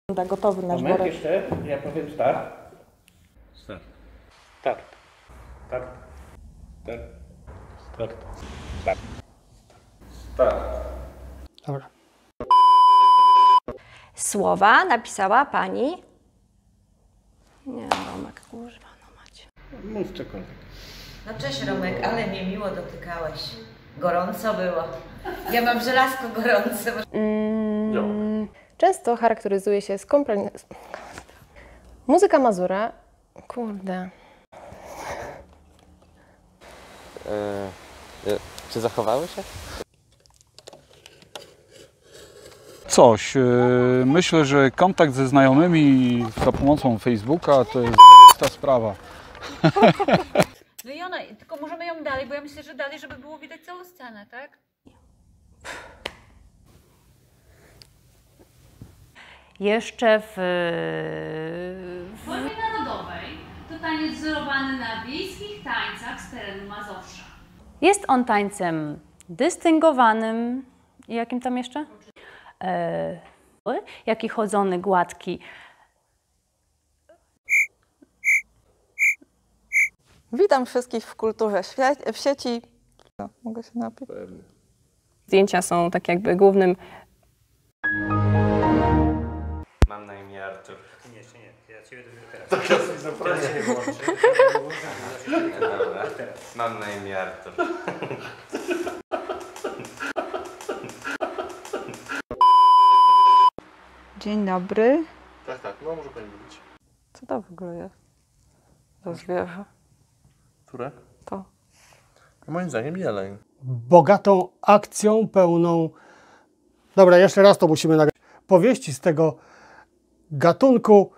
Gotowy nasz Moment, worek. jeszcze, ja powiem start. Start. Start. Start. Start. Start. Start. Start. Dobra. Słowa napisała pani... Nie, Romek, kurwa, no macie. Mów cokolwiek. No cześć Romek, ale mnie miło dotykałeś. Gorąco było. Ja mam żelazko gorące. Często charakteryzuje się muzyka Mazura. Kurde. Czy zachowały się? Coś. Myślę, że kontakt ze znajomymi za pomocą Facebooka to jest ta sprawa. No i ona, tylko możemy ją dalej, bo ja myślę, że dalej, żeby było widać całą scenę, tak? Jeszcze w formie narodowej to taniec wzorowany na wiejskich tańcach z terenu Mazowsza. Jest on tańcem dystyngowanym. Jakim tam jeszcze? Jaki chodzony, gładki. Witam wszystkich w kulturze w sieci. No, mogę się napić? Zdjęcia są tak jakby głównym. Mam na imię Artur. Nie, ja ciebie teraz. Dobra. Mam na imię Artur. Dzień dobry. Tak, no może pani mówić. Co to w ogóle jest za zwierzę? Które? To. Moim zdaniem jeleń. Bogatą akcją, pełną... Dobra, jeszcze raz to musimy nagrać. Powieści z tego gatunku...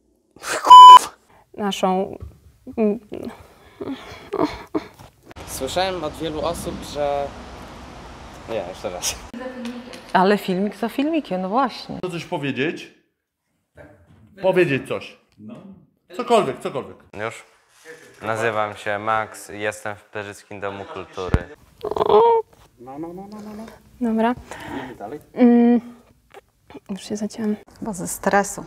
Naszą... Słyszałem od wielu osób, że... Nie, jeszcze raz. Ale filmik za filmikiem, no właśnie. Chcę coś powiedzieć? Powiedzieć coś. Cokolwiek. Już? Nazywam się Max i jestem w Perzyckim Domu Kultury. Dobra. Już się zacięłam. Bo ze stresu.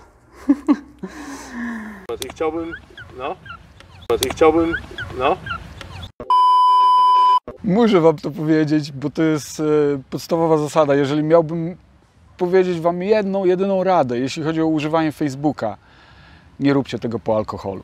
Muszę wam to powiedzieć, bo to jest podstawowa zasada. Jeżeli miałbym powiedzieć wam jedną, jedyną radę, jeśli chodzi o używanie Facebooka, nie róbcie tego po alkoholu.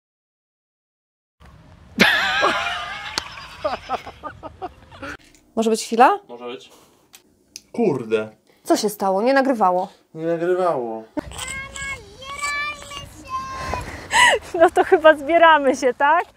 Może być chwila? Może być. Kurde. Co się stało? Nie nagrywało. Nie nagrywało. No to chyba zbieramy się, tak?